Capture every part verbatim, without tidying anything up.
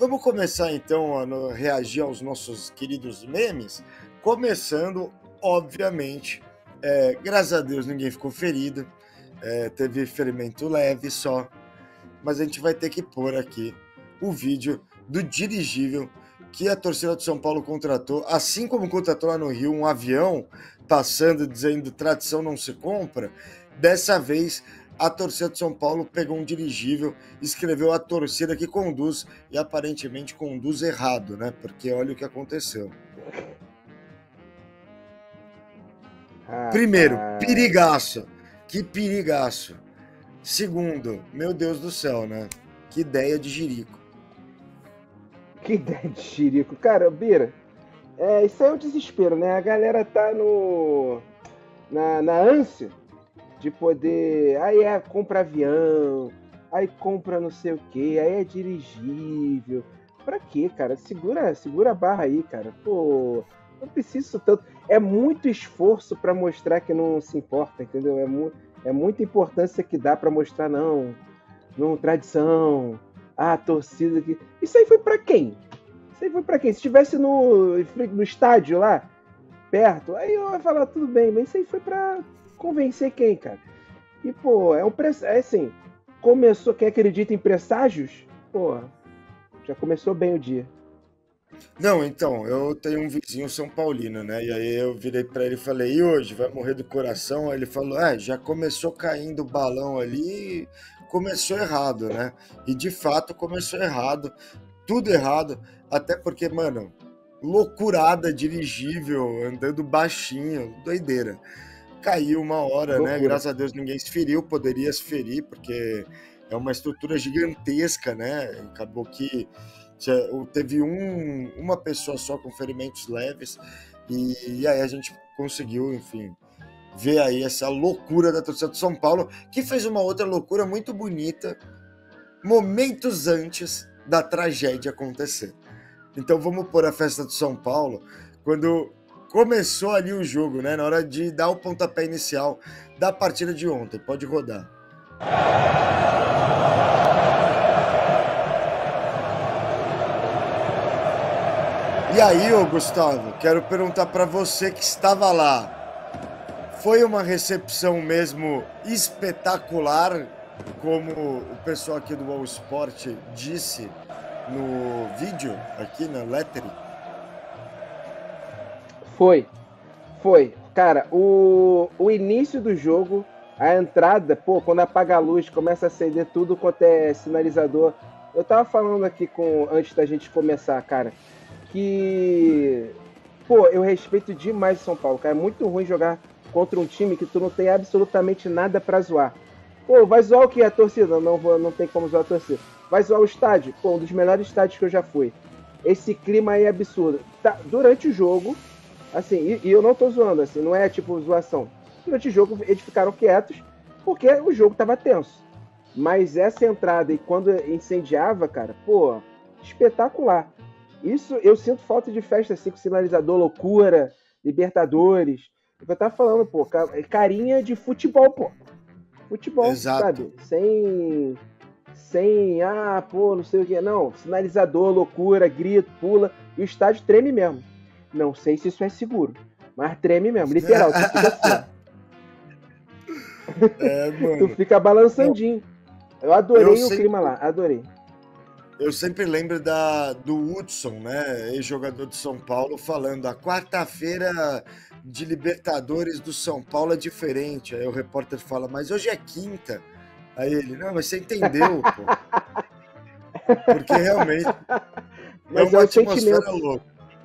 Vamos começar então a no- reagir aos nossos queridos memes, começando, obviamente, é, graças a Deus ninguém ficou ferido, é, teve ferimento leve só, mas a gente vai ter que pôr aqui o vídeo do dirigível que a torcida do São Paulo contratou, assim como contratou lá no Rio um avião passando dizendo tradição não se compra. Dessa vez a torcida do São Paulo pegou um dirigível, escreveu a torcida que conduz e aparentemente conduz errado, né? Porque olha o que aconteceu. Primeiro, perigaço. Que perigaço. Segundo, meu Deus do céu, né? Que ideia de jirico. Que ideia de jirico. Cara, Bira, é, isso aí é o desespero, né? A galera tá no na, na ânsia de poder... Aí é, compra avião, aí compra não sei o que, aí é dirigível. Pra quê, cara? Segura, segura a barra aí, cara. Pô, não preciso tanto. É muito esforço pra mostrar que não se importa, entendeu? É, mu é muita importância que dá pra mostrar, não, não, tradição, ah, torcida aqui. Isso aí foi pra quem? Isso aí foi pra quem? Se estivesse no, no estádio lá, perto, aí eu ia falar, tudo bem, mas isso aí foi pra convencer quem, cara? E, pô, é um preço. É assim, começou. Quem acredita em presságios, pô, já começou bem o dia. Não, então, eu tenho um vizinho São Paulino, né? E aí eu virei pra ele e falei, e hoje, vai morrer do coração? Aí ele falou, é, já começou caindo o balão ali, começou errado, né? E de fato começou errado, tudo errado, até porque, mano, loucurada dirigível, andando baixinho, doideira. Caiu uma hora, né? Loucura. Graças a Deus ninguém se feriu, poderia se ferir, porque é uma estrutura gigantesca, né? Acabou que teve um, uma pessoa só com ferimentos leves, e, e aí a gente conseguiu, enfim, ver aí essa loucura da torcida do São Paulo, que fez uma outra loucura muito bonita, momentos antes da tragédia acontecer. Então vamos pôr a festa do São Paulo, quando começou ali o jogo, né? Na hora de dar o pontapé inicial da partida de ontem. Pode rodar. E aí, ô Gustavo, quero perguntar para você que estava lá. Foi uma recepção mesmo espetacular, como o pessoal aqui do All Sport disse no vídeo, aqui na lettering? Foi, foi. Cara, o, o início do jogo, a entrada, pô, quando apaga a luz, começa a acender tudo quanto é sinalizador. Eu tava falando aqui com antes da gente começar, cara, que, pô, eu respeito demais o São Paulo, cara. É muito ruim jogar contra um time que tu não tem absolutamente nada pra zoar. Pô, vai zoar o que? A torcida? Não, vou, não tem como zoar a torcida. Vai zoar o estádio? Pô, um dos melhores estádios que eu já fui. Esse clima aí é absurdo. Tá, durante o jogo, assim, e, e eu não tô zoando, assim, não é tipo zoação. Durante o jogo eles ficaram quietos porque o jogo tava tenso. Mas essa entrada e quando incendiava, cara, pô, espetacular. Isso eu sinto falta de festa assim, com sinalizador, loucura, Libertadores. É o que eu tava falando, pô, carinha de futebol, pô. Futebol, Exato. sabe? Sem. Sem. Ah, pô, não sei o que. Não, sinalizador, loucura, grito, pula. E o estádio treme mesmo. Não sei se isso é seguro, mas treme mesmo, literal. Tu fica assim. É, mano. Tu fica balançandinho. Eu adorei Eu o sempre... clima lá, adorei. Eu sempre lembro da, do Hudson, né, ex-jogador de São Paulo, falando a quarta-feira de Libertadores do São Paulo é diferente. Aí o repórter fala, mas hoje é quinta. Aí ele, não, mas você entendeu, pô. Porque realmente mas é uma é atmosfera louca.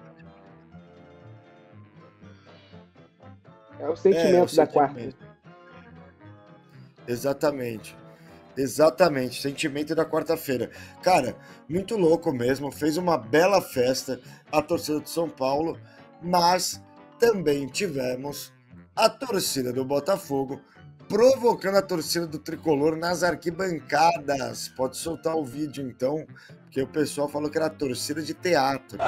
É o sentimento, é, é o sentimento da quarta. Exatamente. Exatamente, sentimento da quarta-feira. Cara, muito louco mesmo, fez uma bela festa a torcida do São Paulo, mas também tivemos a torcida do Botafogo provocando a torcida do Tricolor nas arquibancadas. Pode soltar o vídeo então, porque o pessoal falou que era torcida de teatro.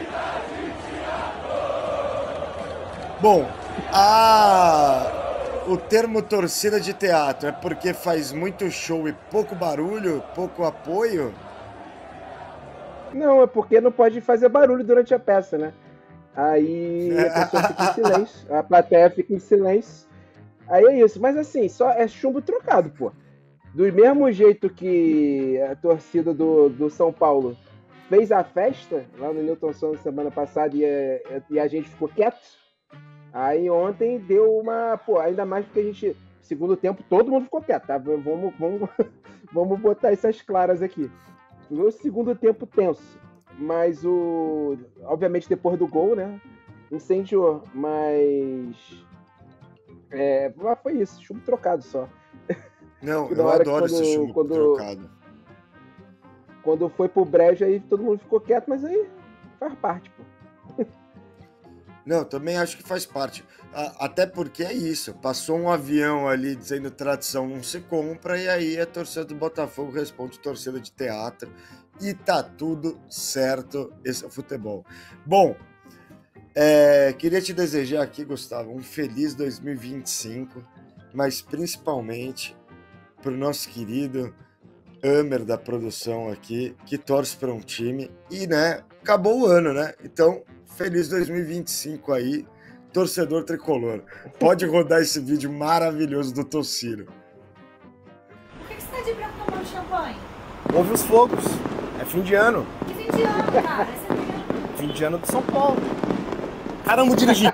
Bom, a... o termo torcida de teatro é porque faz muito show e pouco barulho, pouco apoio? Não, é porque não pode fazer barulho durante a peça, né? Aí a pessoa fica em silêncio, a plateia fica em silêncio. Aí é isso. Mas assim, só é chumbo trocado, pô. Do mesmo jeito que a torcida do, do São Paulo fez a festa lá no Newton Santos semana passada e a, e a gente ficou quieto. Aí ontem deu uma. Pô, ainda mais porque a gente. Segundo tempo, todo mundo ficou quieto, tá? Vamos, vamos, vamos botar essas claras aqui. No segundo tempo tenso. Mas o. Obviamente, depois do gol, né? Incendiou. Mas. É, foi isso, chumbo trocado só. Não, eu adoro quando, esse chumbo quando, trocado. Quando foi pro brejo, aí todo mundo ficou quieto, mas aí faz parte, pô. Não, também acho que faz parte. Até porque é isso. Passou um avião ali dizendo tradição não se compra, e aí a torcida do Botafogo responde torcida de teatro. E tá tudo certo. Esse é o futebol. Bom, é, queria te desejar aqui, Gustavo, um feliz dois mil e vinte e cinco, mas principalmente pro nosso querido Amer da produção aqui, que torce para um time. E, né, acabou o ano, né? Então, feliz dois mil e vinte e cinco aí, torcedor tricolor. Pode rodar esse vídeo maravilhoso do Tociro. Por que, que você tá de branco tomando champanhe? Houve os fogos. É fim de ano. Que fim de ano, cara? Esse é fim... fim de ano de São Paulo. Caramba, dirigi.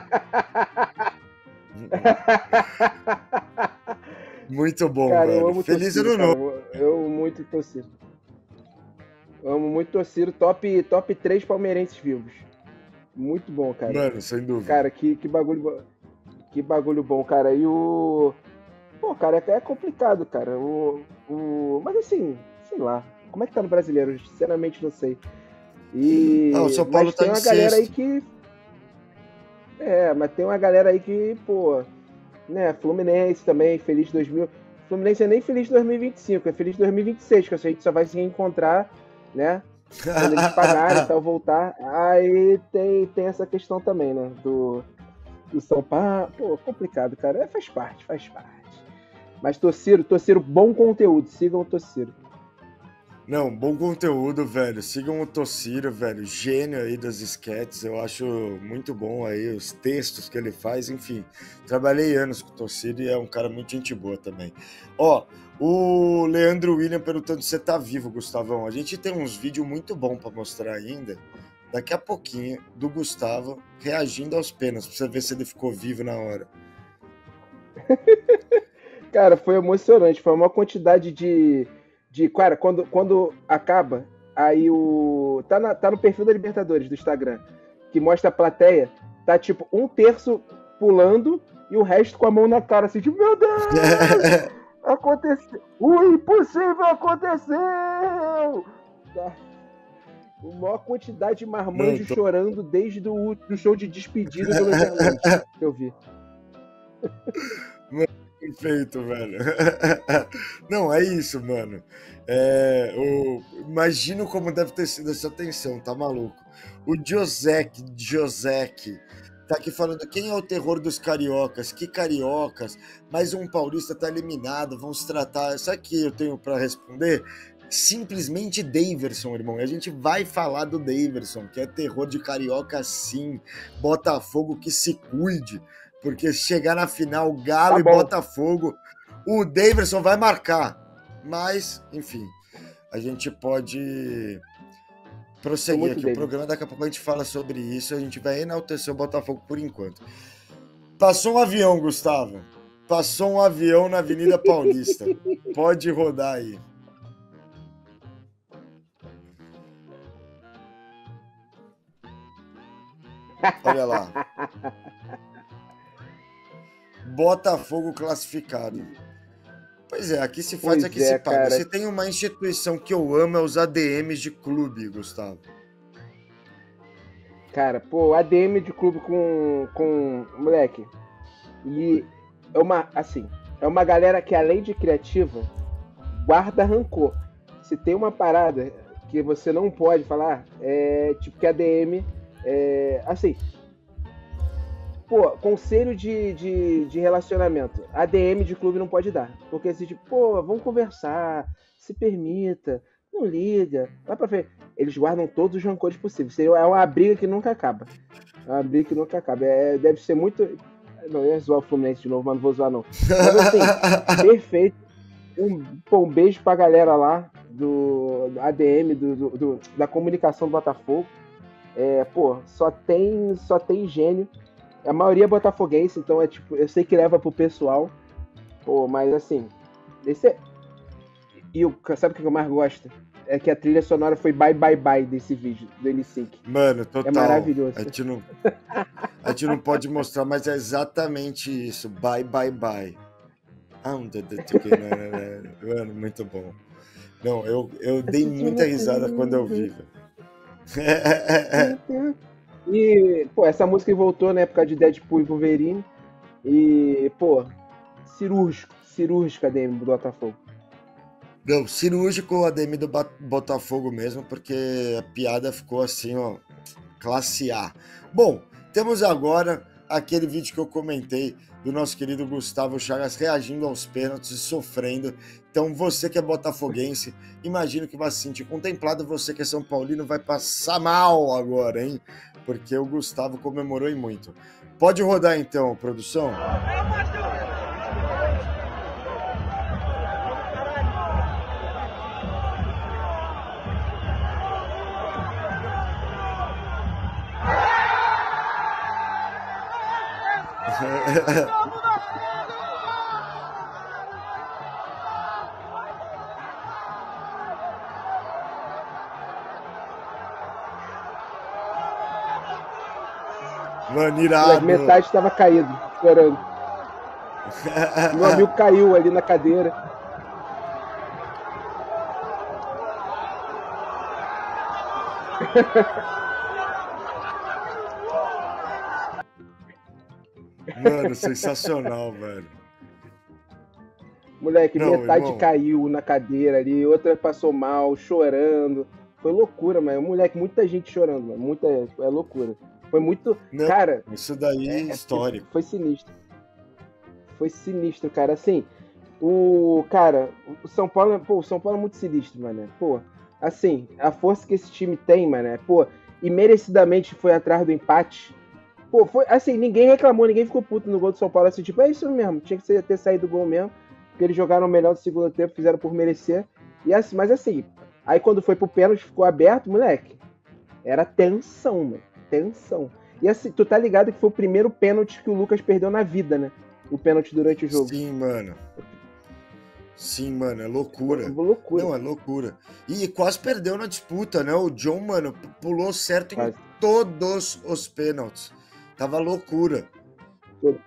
Muito bom, cara, velho. Eu amo Feliz Tociro, ano novo. Eu, eu amo muito Tociro. Eu amo muito Tociro. Top, top três palmeirenses vivos. Muito bom, cara. Mano, sem dúvida. Cara, que, que bagulho que bagulho bom, cara. E o... Pô, cara, é complicado, cara. O, o... Mas assim, sei lá. Como é que tá no Brasileiro? Sinceramente, não sei. E... Ah, o São Paulo mas tá tem uma em galera sexto. aí que... É, mas tem uma galera aí que, pô... Né, Fluminense também, feliz dois mil... Fluminense é nem feliz dois mil e vinte e cinco, é feliz dois mil e vinte e seis, que a gente só vai se reencontrar, né? Quando eles pagarem e tal, voltar. Aí tem, tem essa questão também, né? Do, do São Paulo. Pô, complicado, cara. É, faz parte, faz parte. Mas Tociro, Tociro, bom conteúdo. Sigam o Tociro. Não, bom conteúdo, velho. Sigam o Tociro, velho. Gênio aí das sketches. Eu acho muito bom aí os textos que ele faz. Enfim, trabalhei anos com o Tociro e é um cara muito gente boa também. Ó, o Leandro William perguntando se você tá vivo, Gustavão. A gente tem uns vídeos muito bons pra mostrar ainda. Daqui a pouquinho, do Gustavo reagindo aos pênaltis, pra você ver se ele ficou vivo na hora. Cara, foi emocionante. Foi uma quantidade de... de cara, quando, quando acaba, aí o... Tá, na, tá no perfil da Libertadores, do Instagram, que mostra a plateia, tá tipo um terço pulando e o resto com a mão na cara, assim, tipo, meu Deus! Aconteceu! O impossível aconteceu! Tá. Uma quantidade de marmanjo tô... chorando desde o do show de despedida do Leverland que eu vi. Perfeito, velho. Não, é isso, mano. É, o... Imagino como deve ter sido essa tensão, tá maluco? O Josek, Josek, tá aqui falando quem é o terror dos cariocas? Que cariocas? Mais um paulista tá eliminado, vão se tratar. Isso aqui eu tenho pra responder. Simplesmente Daverson, irmão. E a gente vai falar do Daverson, que é terror de carioca sim. Botafogo que se cuide. Porque se chegar na final, Galo tá e Botafogo, o Daverson vai marcar. Mas, enfim, a gente pode prosseguir aqui. O programa, daqui a pouco a gente fala sobre isso. A gente vai enaltecer o Botafogo por enquanto. Passou um avião, Gustavo. Passou um avião na Avenida Paulista. Pode rodar aí. Olha lá. Botafogo classificado. Pois é, aqui se faz, pois aqui é, se paga. Cara. Se tem uma instituição que eu amo, é os A D Ms de clube, Gustavo. Cara, pô, A D M de clube com, com moleque. E é uma, assim, é uma galera que além de criativa, guarda rancor. Se tem uma parada que você não pode falar, é tipo que A D M, é, assim... pô, conselho de, de, de relacionamento. A D M de clube não pode dar. Porque assim, tipo, pô, vamos conversar, se permita, não liga, vai pra frente. Eles guardam todos os rancores possíveis. Seria- É uma briga que nunca acaba. É uma briga que nunca acaba. É, deve ser muito. Não, eu ia zoar o Fluminense de novo, mas não vou zoar, não. Mas assim, perfeito. Um, pô, um beijo pra galera lá do, do A D M, do, do- do- da comunicação do Botafogo. É, pô, só tem, só tem gênio. A maioria é botafoguense, então é tipo, eu sei que leva pro pessoal. Pô, mas assim, esse é... E o, sabe o que eu mais gosto? É que a trilha sonora foi bye bye bye desse vídeo, do N Sync. Mano, total. É maravilhoso. A gente, não, a gente não pode mostrar, mas é exatamente isso. Bye, bye, bye. Ah, um de- de- de- né, né, né. Mano, muito bom. Não, eu, eu dei muita risada quando eu vi, velho. E, pô, essa música voltou na época de Deadpool e Wolverine. E, pô, cirúrgico, cirúrgico a D M do Botafogo. Não, cirúrgico A D M do Ba- Botafogo mesmo, porque a piada ficou assim, ó, classe A. Bom, temos agora aquele vídeo que eu comentei do nosso querido Gustavo Chagas reagindo aos pênaltis e sofrendo. Então, você que é botafoguense, imagino que vai se sentir contemplado. Você que é São Paulino vai passar mal agora, hein? Porque o Gustavo comemorou e muito. Pode rodar então, produção? Mano, irado. Metade estava caído, chorando. Meu amigo caiu ali na cadeira. Mano, sensacional, velho. Moleque, Não, metade irmão. caiu na cadeira ali, outra passou mal, chorando. Foi loucura, mano. Moleque, muita gente chorando, mano. Muita. É loucura. Foi muito. Não, Cara. isso daí é é- histórico. Foi sinistro. Foi sinistro, cara. Assim, o. Cara, o São Paulo. Pô, o São Paulo é muito sinistro, mano. Pô, assim, a força que esse time tem, mano. Pô, e merecidamente foi atrás do empate. Pô, foi. Assim, ninguém reclamou, ninguém ficou puto no gol do São Paulo. Assim, tipo, é isso mesmo. Tinha que ser- ter saído do gol mesmo. Porque eles jogaram melhor no segundo tempo, fizeram por merecer. E assim, mas assim, aí quando foi pro pênalti, ficou aberto, moleque. Era tensão, mano. Tensão. E assim, tu tá ligado que foi o primeiro pênalti que o Lucas perdeu na vida, né? O pênalti durante o jogo. Sim, mano. Sim, mano, é loucura. Loucura. Não, é loucura. E quase perdeu na disputa, né? O John, mano, pulou certo em Quase. todos os pênaltis. Tava loucura. Todo.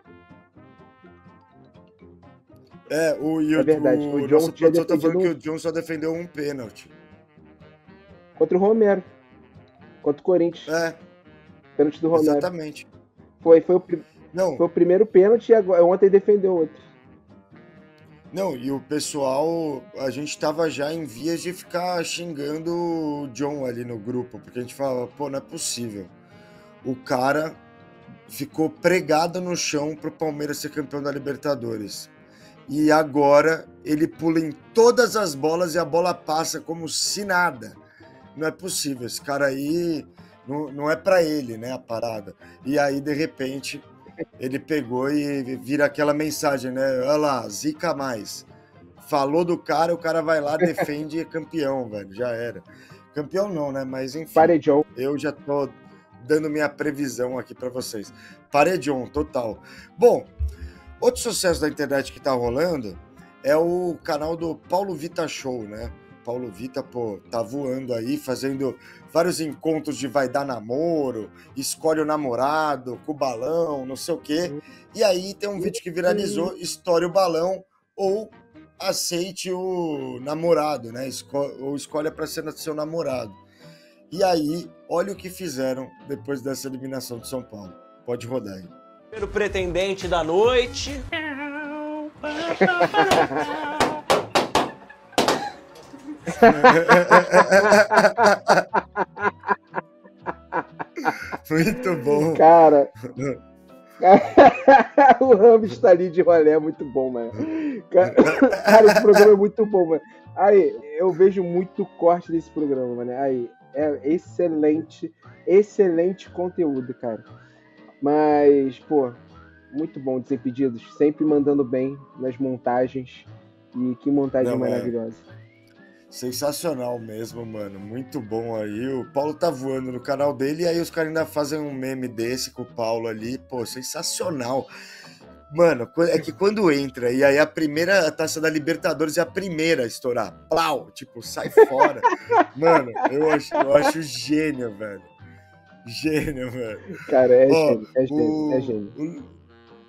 É, o, e É verdade, o, o o John nosso tinha produtor tá falando que defendido o John só defendeu um pênalti. Contra o Romero. Contra o Corinthians. É, Pênalti do Romero. exatamente. Foi, foi, o, pri- Não, foi o primeiro pênalti e agora, ontem defendeu outro. não, e o pessoal, a gente tava já em vias de ficar xingando o John ali no grupo, porque a gente falava, pô, não é possível. O cara ficou pregado no chão pro Palmeiras ser campeão da Libertadores. E agora ele pula em todas as bolas e a bola passa como se nada. Não é possível, esse cara aí não, não é pra ele, né, a parada. E aí, de repente, ele pegou e vira aquela mensagem, né? Olha lá, zica mais. Falou do cara, o cara vai lá, defende e é campeão, velho. Já era. Campeão não, né? Mas enfim. Paredão. Eu já tô dando minha previsão aqui pra vocês. Paredão, total. Bom, outro sucesso da internet que tá rolando é o canal do Paulo Vita Show, né? Paulo Vita, pô, tá voando aí, fazendo vários encontros de vai dar namoro, escolhe o namorado, com o balão, não sei o quê. E aí tem um vídeo que viralizou, estoure o balão ou aceite o namorado, né? Esco- ou escolha pra ser seu namorado. E aí, olha o que fizeram depois dessa eliminação de São Paulo. Pode rodar aí. Primeiro pretendente da noite. Muito bom. Cara, O Ramos tá ali de rolê, é muito bom, mano. Cara, cara, esse programa é muito bom, mano. Aí, eu vejo muito corte desse programa, mano. Aí, é excelente, excelente conteúdo, cara. Mas, pô, muito bom, Desimpedidos. Sempre mandando bem nas montagens. E que montagem Não, maravilhosa. É sensacional mesmo, mano. Muito bom aí. O Paulo tá voando no canal dele e aí os caras ainda fazem um meme desse com o Paulo ali. Pô, sensacional. Mano, é que quando entra e aí a primeira taça da Libertadores é a primeira a estourar. Plau! Tipo, sai fora. Mano, eu acho, eu acho gênio, velho. Gênio, velho. Cara, é Ó, gênio, é gênio, o, é gênio. O,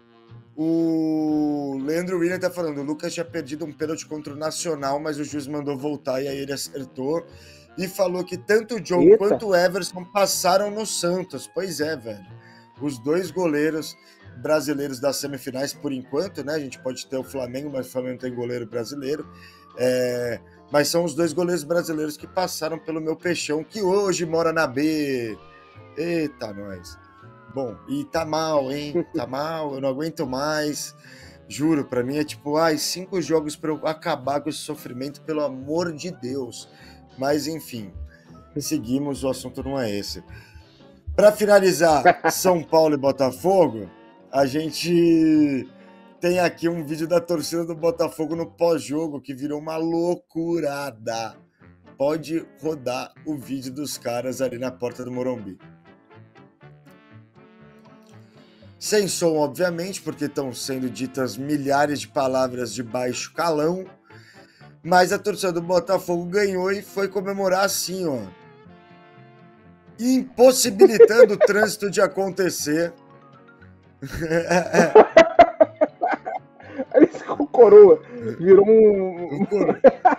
o Leandro William tá falando, o Lucas tinha perdido um pênalti contra o Nacional, mas o juiz mandou voltar e aí ele acertou. E falou que tanto o Joe Eita. quanto o Everson passaram no Santos. Pois é, velho. Os dois goleiros brasileiros das semifinais, por enquanto, né? A gente pode ter o Flamengo, mas o Flamengo tem goleiro brasileiro. É... Mas são os dois goleiros brasileiros que passaram pelo meu peixão, que hoje mora na B. Eita, nós. Bom, e tá mal, hein? Tá mal, eu não aguento mais. Juro, pra mim é tipo, ai, cinco jogos pra eu acabar com esse sofrimento, pelo amor de Deus. Mas, enfim, seguimos, o assunto não é esse. Pra finalizar, São Paulo e Botafogo, a gente tem aqui um vídeo da torcida do Botafogo no pós-jogo, que virou uma loucurada. Pode rodar o vídeo dos caras ali na porta do Morumbi. Sem som, obviamente, porque estão sendo ditas milhares de palavras de baixo calão, mas a torcida do Botafogo ganhou e foi comemorar assim, ó, impossibilitando o trânsito de acontecer. O Coroa virou um... O coro...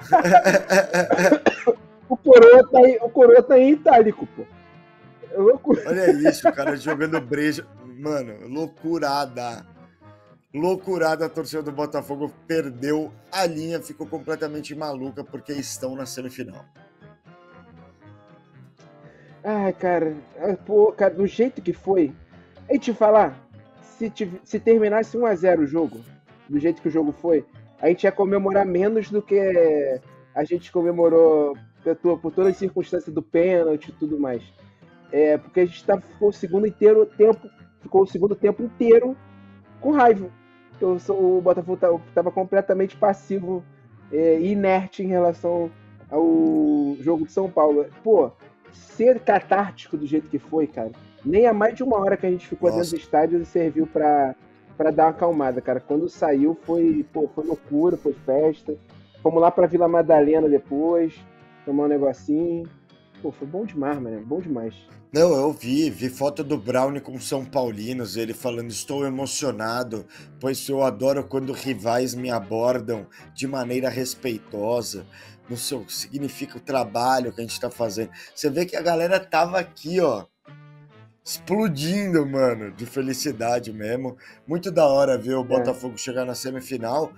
o, coroa tá em, o Coroa tá em itálico, pô. Olha isso, o cara jogando breja. Mano, loucurada. Loucurada, a torcida do Botafogo perdeu a linha, ficou completamente maluca porque estão na semifinal. Ai, cara, pô, cara, do jeito que foi, aí te falar, se, te, se terminasse um a zero o jogo, do jeito que o jogo foi, a gente ia comemorar menos do que a gente comemorou por, por todas as circunstâncias do pênalti e tudo mais. É, porque a gente tá, ficou o segundo inteiro tempo, ficou o segundo tempo inteiro com raiva. Eu, o Botafogo estava completamente passivo e é, inerte em relação ao jogo de São Paulo. Pô, ser catártico do jeito que foi, cara, nem há mais de uma hora que a gente ficou Nossa. dentro do estádio serviu pra, pra dar uma acalmada, cara. Quando saiu foi, pô, foi loucura, foi festa. Fomos lá pra Vila Madalena depois, tomar um negocinho. Pô, foi bom demais, mano, bom demais. Não, eu vi, vi foto do Brownie com São Paulinos, ele falando, estou emocionado, pois eu adoro quando rivais me abordam de maneira respeitosa. Não sei o que significa o trabalho que a gente tá fazendo. Você vê que a galera tava aqui, ó, explodindo, mano, de felicidade mesmo. Muito da hora ver o Botafogo é. chegar na semifinal.